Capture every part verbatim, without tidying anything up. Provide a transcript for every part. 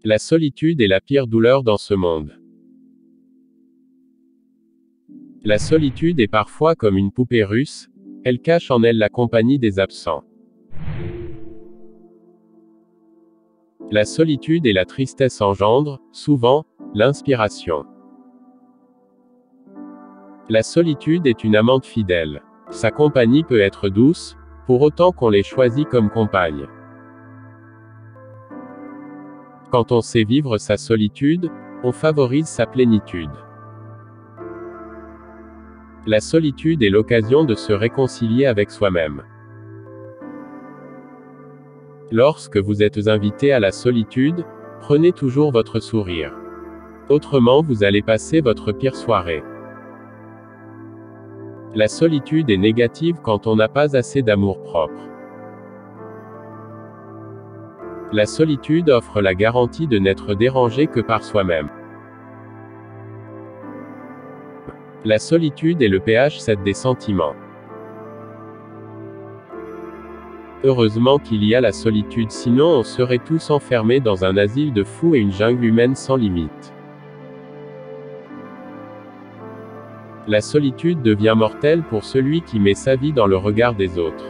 La solitude est la pire douleur dans ce monde. La solitude est parfois comme une poupée russe, elle cache en elle la compagnie des absents. La solitude et la tristesse engendrent, souvent, l'inspiration. La solitude est une amante fidèle. Sa compagnie peut être douce, pour autant qu'on l'ait choisie comme compagne. Quand on sait vivre sa solitude, on favorise sa plénitude. La solitude est l'occasion de se réconcilier avec soi-même. Lorsque vous êtes invité à la solitude, prenez toujours votre sourire. Autrement vous allez passer votre pire soirée. La solitude est négative quand on n'a pas assez d'amour-propre. La solitude offre la garantie de n'être dérangé que par soi-même. La solitude est le pH sept des sentiments. Heureusement qu'il y a la solitude, sinon on serait tous enfermés dans un asile de fous et une jungle humaine sans limite. La solitude devient mortelle pour celui qui met sa vie dans le regard des autres.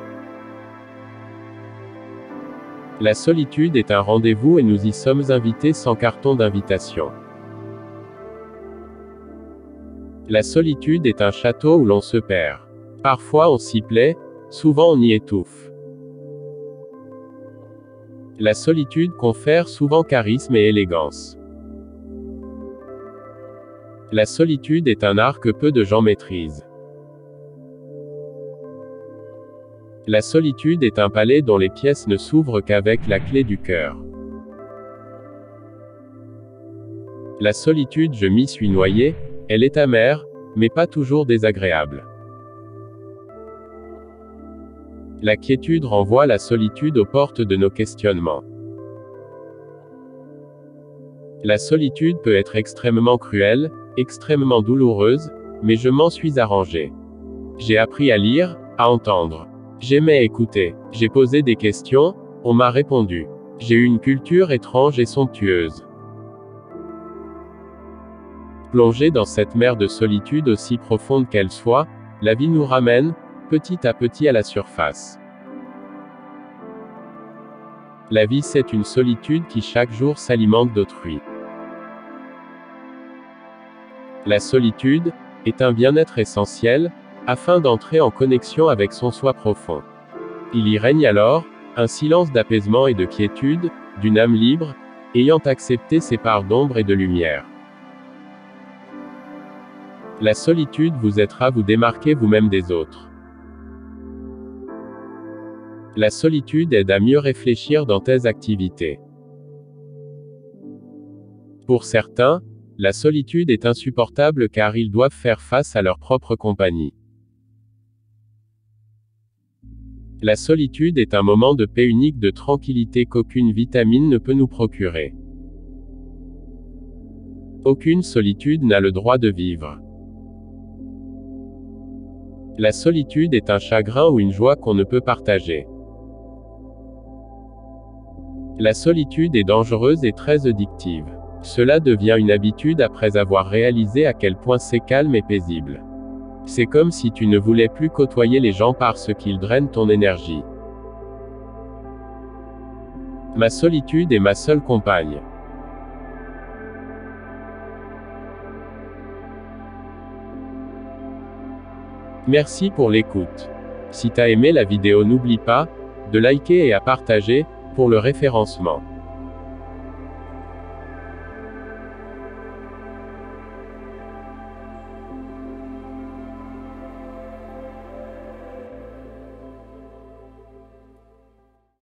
La solitude est un rendez-vous et nous y sommes invités sans carton d'invitation. La solitude est un château où l'on se perd. Parfois on s'y plaît, souvent on y étouffe. La solitude confère souvent charisme et élégance. La solitude est un art que peu de gens maîtrisent. La solitude est un palais dont les pièces ne s'ouvrent qu'avec la clé du cœur. La solitude, je m'y suis noyé, elle est amère, mais pas toujours désagréable. La quiétude renvoie la solitude aux portes de nos questionnements. La solitude peut être extrêmement cruelle, extrêmement douloureuse, mais je m'en suis arrangé. J'ai appris à lire, à entendre. J'aimais écouter. J'ai posé des questions, on m'a répondu. J'ai eu une culture étrange et somptueuse. Plongé dans cette mer de solitude aussi profonde qu'elle soit, la vie nous ramène, petit à petit à la surface. La vie, c'est une solitude qui chaque jour s'alimente d'autrui. La solitude est un bien-être essentiel, afin d'entrer en connexion avec son soi profond. Il y règne alors un silence d'apaisement et de quiétude, d'une âme libre, ayant accepté ses parts d'ombre et de lumière. La solitude vous aidera à vous démarquer vous-même des autres. La solitude aide à mieux réfléchir dans tes activités. Pour certains, la solitude est insupportable car ils doivent faire face à leur propre compagnie. La solitude est un moment de paix unique, de tranquillité qu'aucune vitamine ne peut nous procurer. Aucune solitude n'a le droit de vivre. La solitude est un chagrin ou une joie qu'on ne peut partager. La solitude est dangereuse et très addictive. Cela devient une habitude après avoir réalisé à quel point c'est calme et paisible. C'est comme si tu ne voulais plus côtoyer les gens parce qu'ils drainent ton énergie. Ma solitude est ma seule compagne. Merci pour l'écoute. Si t'as aimé la vidéo, n'oublie pas de liker et à partager, pour le référencement.